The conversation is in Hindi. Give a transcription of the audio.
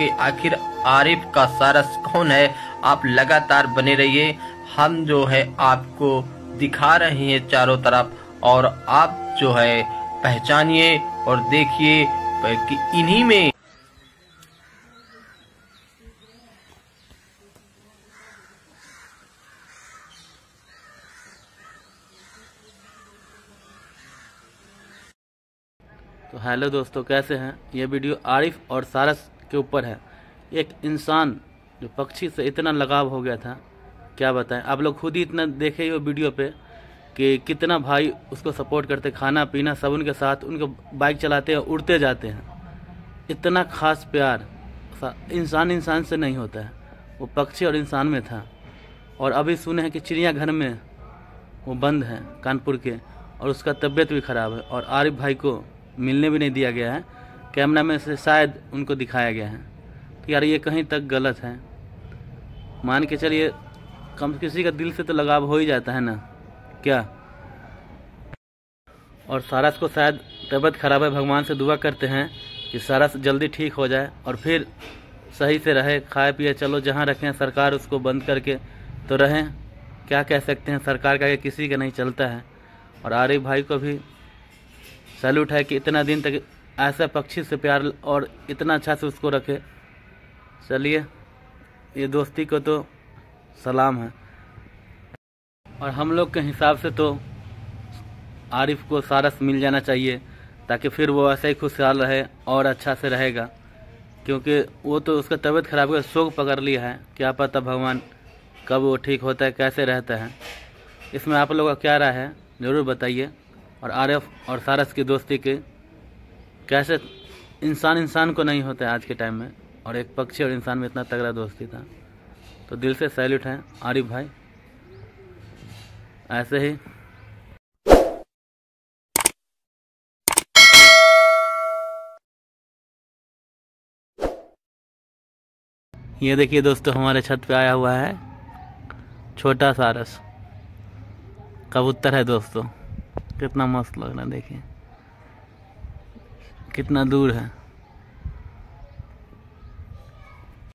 कि आखिर आरिफ का सारस कौन है। आप लगातार बने रहिए, हम जो है आपको दिखा रहे हैं चारों तरफ, और आप जो है पहचानिए और देखिए कि इन्हीं में तो हेलो दोस्तों, कैसे हैं। ये वीडियो आरिफ और सारस के ऊपर है। एक इंसान जो पक्षी से इतना लगाव हो गया था, क्या बताएं। आप लोग खुद ही इतना देखे ही वो वीडियो पे कि कितना भाई उसको सपोर्ट करते, खाना पीना सब उनके साथ, उनके बाइक चलाते हैं, उड़ते जाते हैं। इतना खास प्यार इंसान से नहीं होता है, वो पक्षी और इंसान में था। और अभी सुने हैं कि चिड़ियाघर में वो बंद है कानपुर के, और उसका तबीयत भी ख़राब है, और आरिफ भाई को मिलने भी नहीं दिया गया है। कैमरा में से शायद उनको दिखाया गया है। तो यार ये कहीं तक गलत है। मान के चलिए, कम किसी का दिल से तो लगाव हो ही जाता है ना, क्या। और सारस को शायद तबीयत खराब है, भगवान से दुआ करते हैं कि सारस जल्दी ठीक हो जाए और फिर सही से रहे, खाए पिए। चलो जहाँ रखें सरकार उसको बंद करके तो रहें, क्या कह सकते हैं। सरकार का किसी का नहीं चलता है। और आरिफ भाई को भी सैल्यूट है कि इतना दिन तक ऐसा पक्षी से प्यार और इतना अच्छा से उसको रखे। चलिए, ये दोस्ती को तो सलाम है। और हम लोग के हिसाब से तो आरिफ को सारस मिल जाना चाहिए, ताकि फिर वो ऐसे ही खुशहाल रहे और अच्छा से रहेगा। क्योंकि वो तो उसका तबीयत खराब है, शोक पकड़ लिया है। क्या पता भगवान कब वो ठीक होता है, कैसे रहता है। इसमें आप लोगों का क्या राय है, ज़रूर बताइए। और आरिफ और सारस की दोस्ती के कैसे इंसान को नहीं होता है आज के टाइम में, और एक पक्षी और इंसान में इतना तगड़ा दोस्ती था। तो दिल से सैल्यूट है आरिफ भाई, ऐसे ही। ये देखिए दोस्तों, हमारे छत पे आया हुआ है छोटा सारस, कबूतर है दोस्तों। कितना मस्त लग रहा है, देखिए कितना दूर है।